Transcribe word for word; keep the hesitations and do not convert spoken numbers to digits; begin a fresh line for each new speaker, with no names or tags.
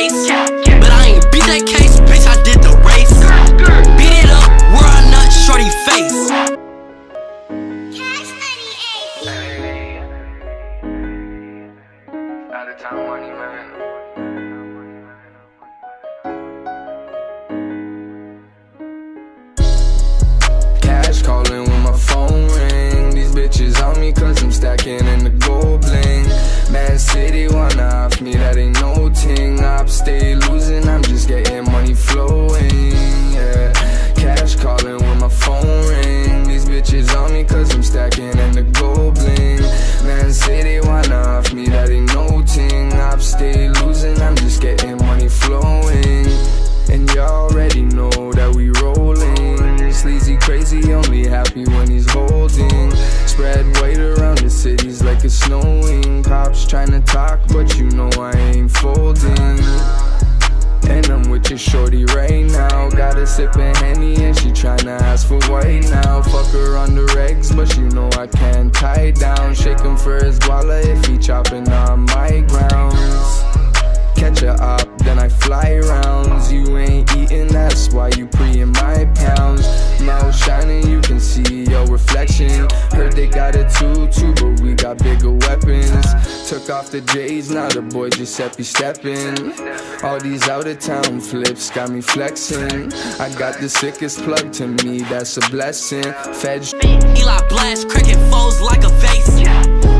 face. But I ain't beat that case, bitch, I did the race. Beat it up, where I not shorty face.
Out of town money, man. Cash calling when my phone ring. These bitches on me cause I'm stacking in the gold bling. Man City wanna off me, that ain't no ting. Op stay losing, I'm just getting money flowing, yeah. Cash calling when my phone ring. These bitches on me cause I'm stacking in the gold bling. Man City wanna off me, that ain't no ting. Op stay losing, I'm just getting money flowing. And you already know that we rolling. Sleazy crazy, only happy when he's holding. Spread weight around the cities like it's snowing. Cops tryna talk, but you know I ain't folding. And I'm with your shorty right now. Got her sippin' Henny and she tryna ask for white now. Fuck her on the regs, but you know I can't tie down. Shake him for his guala if he chopping on my grounds. Catch her up, then I fly rounds. You ain't eating, that's why you pre-in my pounds. Mouth shining, you can see your reflection. Heard they got a two two, but we got bigger weapons. Took off the J's, now the boy Giuseppe steppin'. All these out of town flips got me flexing. I got the sickest plug, to me that's a blessing. Fed
Eli blast, cracking foes like a vase.